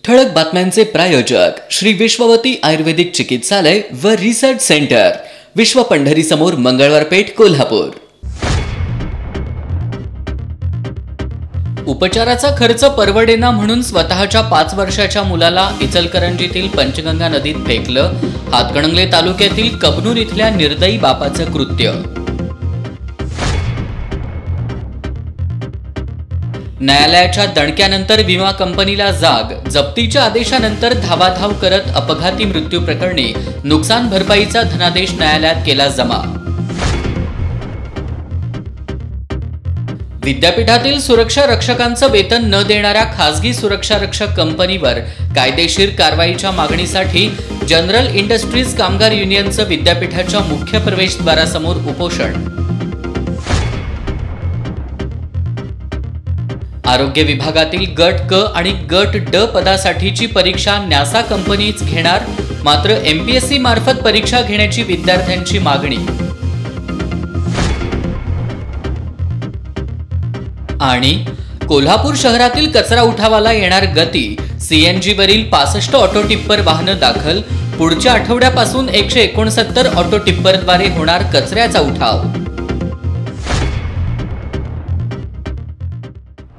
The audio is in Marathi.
ठळक बातम्यांचे प्रायोजक श्री विश्ववती आयुर्वेदिक चिकित्सालय व रिसर्च सेंटर, विश्व पंढरी समोर, मंगळवार पेठ, कोल्हापूर। उपचाराचा खर्च परवडेना म्हणून स्वतःच्या 5 वर्षाच्या मुलाला इचलकरंजीतील पंचगंगा नदीत फेकलं। हातकणंगले तालुक्यातील कबनूर इथल्या निर्दयी बापाचं कृत्य। न्यायालयाच्या दणक्यानंतर विमा कंपनीला जाग। जप्तीच्या आदेशानंतर धावाधाव करत अपघाती मृत्यू प्रकरणी नुकसान भरपाईचा धनादेश न्यायालयात केला जमा। विद्यापीठातील सुरक्षा रक्षकांचं वेतन न देणाऱ्या खासगी सुरक्षा रक्षक कंपनीवर कायदेशीर कारवाईच्या मागणीसाठी जनरल इंडस्ट्रीज कामगार युनियनचं विद्यापीठाच्या मुख्य प्रवेशद्वारासमोर उपोषण। आरोग्य विभागातील गट क आणि गट ड पदासाठीची परीक्षा न्यासा कंपनीच घेणार, मात्र एमपीएससी मार्फत परीक्षा घेण्याची विद्यार्थ्यांची मागणी। आणि कोल्हापूर शहरातील कचरा उठावाला येणार गती। सीएनजी वरील 65 ऑटो टिप्पर वाहनं दाखल। पुढच्या आठवड्यापासून 169 ऑटो टिप्परद्वारे होणार कचऱ्याचा उठाव।